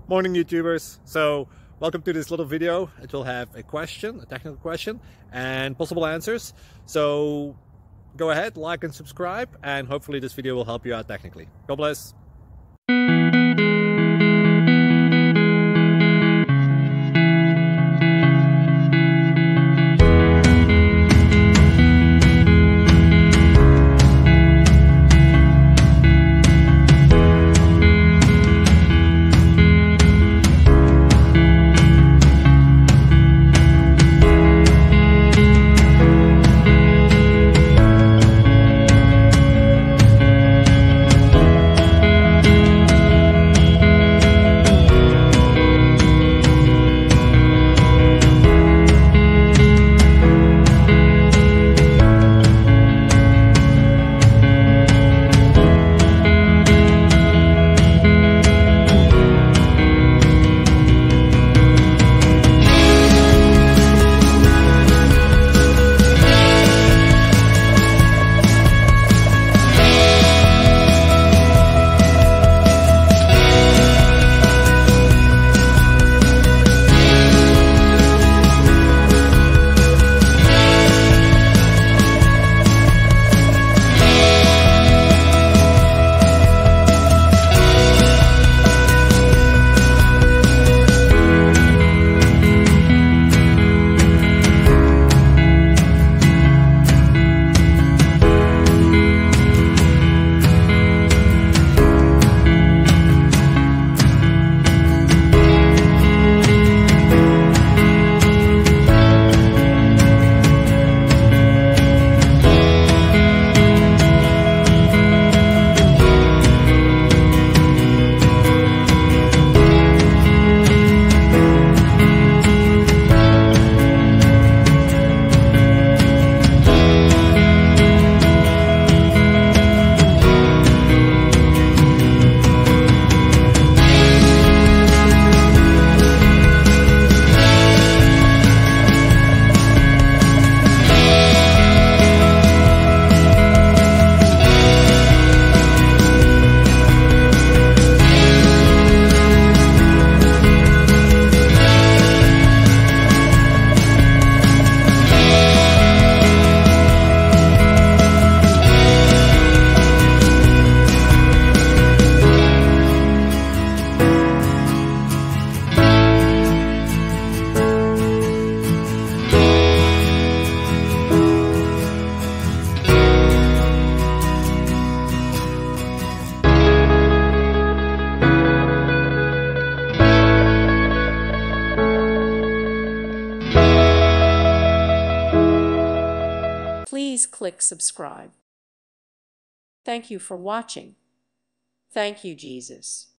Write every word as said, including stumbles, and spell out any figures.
Morning YouTubers. So welcome to this little video. It will have a question, a technical question, and possible answers. So go ahead, like and subscribe, and hopefully this video will help you out technically. God bless. Please click subscribe. Thank you for watching. Thank you, Jesus.